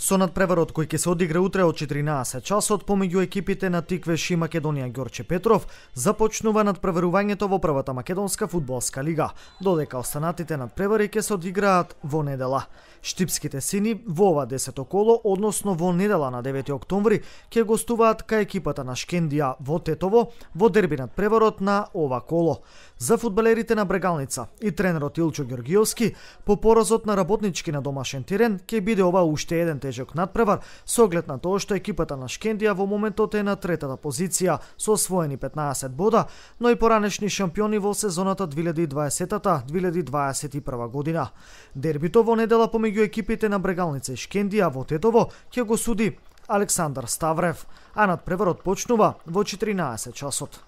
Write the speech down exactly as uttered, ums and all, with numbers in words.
Со надпреварот кој ќе се одигра утре од четиринаесет часот помеѓу екипите на Тиквеш и Македонија Ѓорче Петров, започнува надпреварувањето во првата македонска фудбалска лига, додека останатите надпревари ќе се одиграат во недела. Штипските сини во ова десето коло, односно во недела на девети октомври, ќе гостуваат кај екипата на Шкендија во Тетово во дерби надпреварот на ова коло. За фудбалерите на Брегалница и тренерот Илчо Ѓоргиовски, по поразот на работнички на домашен терен, ќе биде ова уште еден тежок надпревар со оглед на тоа што екипата на Шкендија во моментот е на третата позиција со освоени петнаесет бода, но и поранешни шампиони во сезоната две илјади и дваесета - две илјади дваесет и прва година. Дербито во недела помеѓу екипите на Брегалница и Шкендија во Тетово ќе го суди Александар Ставрев, а надпреварот почнува во четиринаесет часот.